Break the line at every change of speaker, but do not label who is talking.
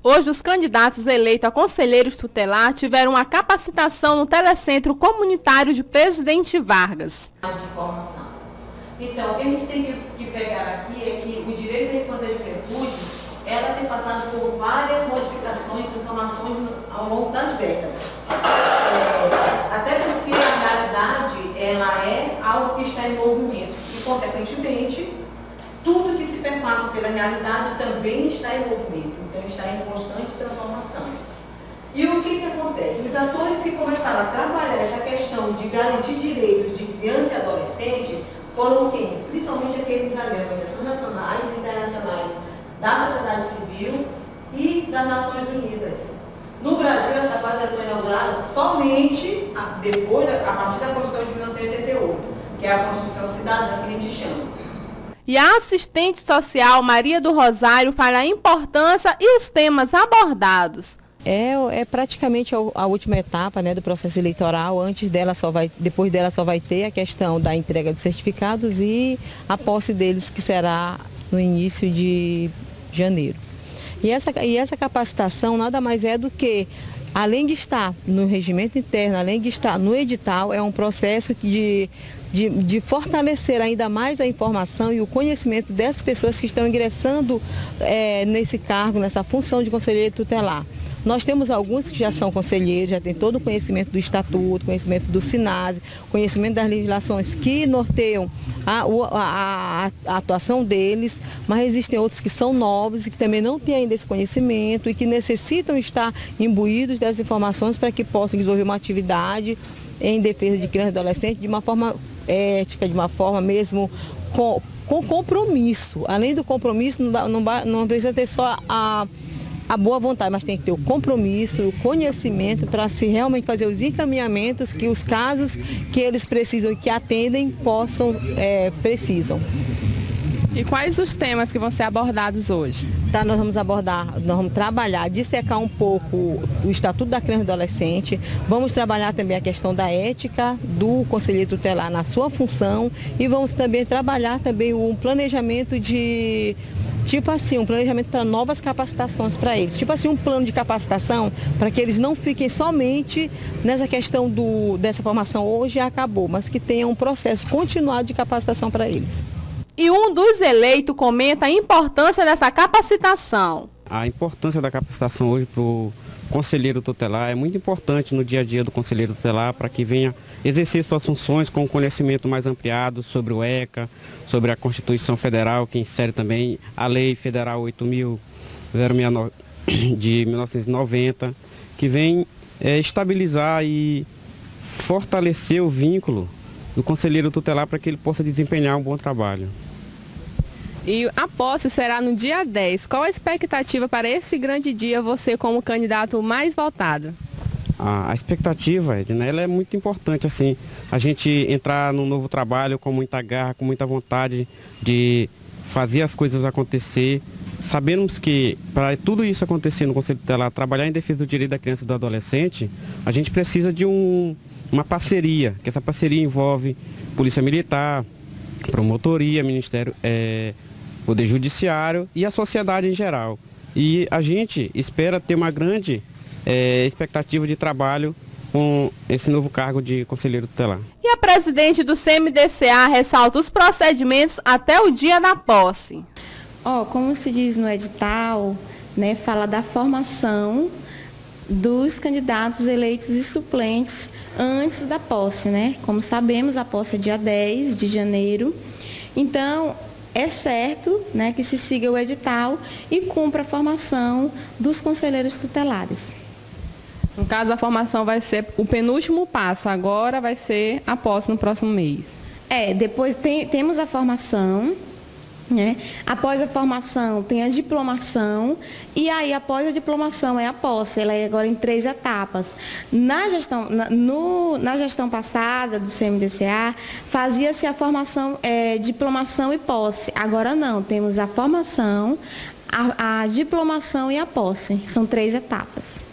Hoje, os candidatos eleitos a conselheiros tutelar tiveram uma capacitação no Telecentro Comunitário de Presidente Vargas.
Então, o que a gente tem que pegar aqui é que o direito de infância e juventude, ela tem passado por várias modificações, transformações ao longo das décadas. Até porque a realidade, ela é algo que está em movimento e, consequentemente, tudo que se perpassa pela realidade também está em movimento, então está em constante transformação. E o que acontece? Os atores que começaram a trabalhar essa questão de garantir direitos de criança e adolescente foram quem? Principalmente aqueles organizações nacionais e internacionais da sociedade civil e das Nações Unidas. No Brasil, essa base foi inaugurada somente a partir da Constituição de 1988, que é a Constituição Cidadã que a gente chama.
E a assistente social Maria do Rosário fala a importância e os temas abordados.
É praticamente a última etapa, né, do processo eleitoral. Depois dela só vai ter a questão da entrega dos certificados e a posse deles, que será no início de janeiro. E essa capacitação nada mais é do que, além de estar no regimento interno, além de estar no edital, é um processo de fortalecer ainda mais a informação e o conhecimento dessas pessoas que estão ingressando nesse cargo, nessa função de conselheiro tutelar. Nós temos alguns que já são conselheiros, já têm todo o conhecimento do Estatuto, conhecimento do SINASE, conhecimento das legislações que norteiam a atuação deles, mas existem outros que são novos e que também não têm ainda esse conhecimento e que necessitam estar imbuídos dessas informações para que possam desenvolver uma atividade em defesa de criança e adolescente de uma forma ética, de uma forma mesmo com compromisso. Além do compromisso, não precisa ter só a boa vontade, mas tem que ter o compromisso, o conhecimento para se realmente fazer os encaminhamentos que os casos que eles precisam e que atendem precisam.
E quais os temas que vão ser abordados hoje?
Tá, nós vamos trabalhar, dissecar um pouco o Estatuto da Criança e do Adolescente, vamos trabalhar também a questão da ética do conselheiro tutelar na sua função e vamos também trabalhar também um planejamento um planejamento para novas capacitações para eles. Um plano de capacitação para que eles não fiquem somente nessa questão dessa formação hoje acabou, mas que tenha um processo continuado de capacitação para eles.
E um dos eleitos comenta a importância dessa capacitação.
A importância da capacitação hoje para o conselheiro tutelar é muito importante no dia a dia do conselheiro tutelar para que venha exercer suas funções com conhecimento mais ampliado sobre o ECA, sobre a Constituição Federal, que insere também a Lei Federal 8.069 de 1990, que vem estabilizar e fortalecer o vínculo do conselheiro tutelar para que ele possa desempenhar um bom trabalho.
E a posse será no dia 10. Qual a expectativa para esse grande dia, você como candidato mais votado?
A expectativa, Edna, ela é muito importante, assim, a gente entrar num novo trabalho com muita garra, com muita vontade de fazer as coisas acontecer. Sabemos que para tudo isso acontecer no Conselho Tutelar, trabalhar em defesa do direito da criança e do adolescente, a gente precisa de uma parceria, que essa parceria envolve Polícia Militar, Promotoria, Ministério, Poder Judiciário e a sociedade em geral. E a gente espera ter uma grande expectativa de trabalho com esse novo cargo de conselheiro tutelar.
E a presidente do CMDCA ressalta os procedimentos até o dia da posse.
Como se diz no edital, né, fala da formação dos candidatos eleitos e suplentes antes da posse, né? Como sabemos, a posse é dia 10 de janeiro. Então, é certo, né, que se siga o edital e cumpra a formação dos conselheiros tutelares.
No caso, a formação vai ser o penúltimo passo, agora vai ser a posse no próximo mês.
Depois temos a formação, né? Após a formação tem a diplomação e aí após a diplomação é a posse. Ela é agora em 3 etapas. Na gestão passada do CMDCA fazia-se a formação, diplomação e posse. Agora não, temos a formação, a diplomação e a posse. São 3 etapas.